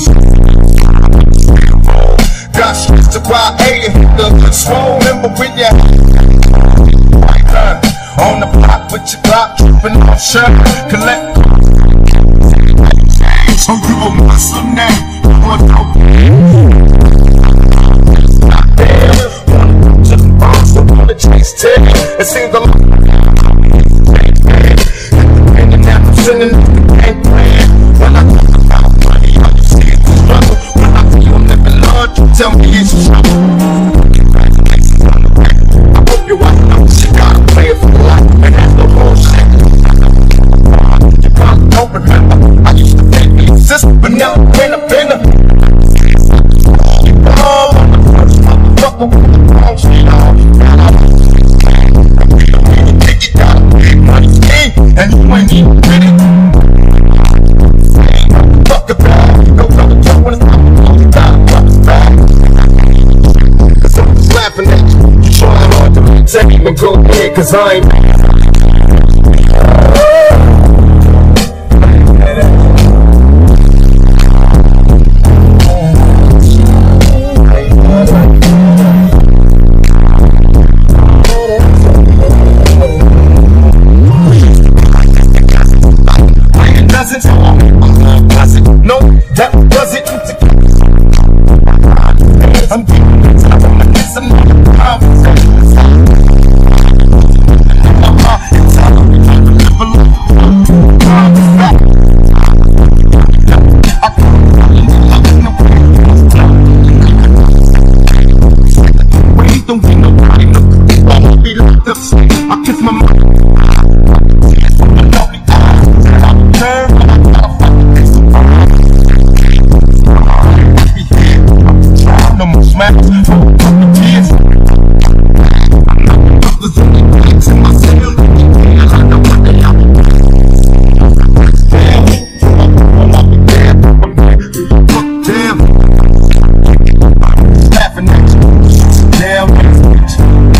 Got shit to buy A and hit the swollen, but with ya on the block with your Glock, tripping off shirt, collect. So you a muscle now, wanna to the bombs, don't wanna chase tail. It seems a lot. And now I'm sending the bank plan. When I talk about money, all you see is the struggle. When I feel I'm living large, you tell me it's trouble. I hope you're watching out, shit, gotta play it for life, and that's no bullshit. You probably don't remember, I used to think me exist, but now I'm in a bender. Oh, I'm the first motherfucker with the wrong shit on. You think you got a big money scheme, and you ain't even with it. Fuck a bag, go tell the truck when it's time to close, you gotta fuck it back. Cause I'm just laughing at you, you trying hard to maintain, but go ahead, cause I ain't. No, that does it. I'm getting it. I wanna get some conversation. It's time to live a life. I can't wait, don't get nobody no. I won't be locked up. I kiss my mom. I'll turn when I gotta fucking kiss some no more smacks for a couple kids. I'm not brothers in the legs in my cell. I know what they are. Damn, I'll be damn. I'm like, fuck damn. Laughing at you. Damn, bitch.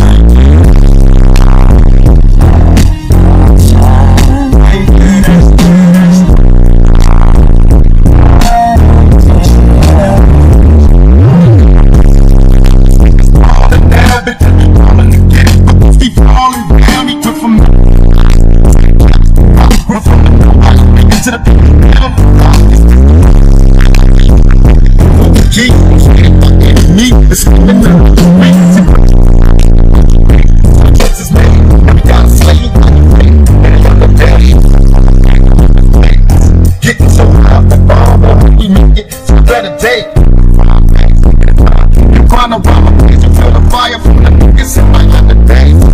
To the me, it's coming out. Texas man, we got a slave. And I'm daddy. Getting so out the bomb, we make it to a better day. You find a rhyme, you feel the fire from the niggas in my other days.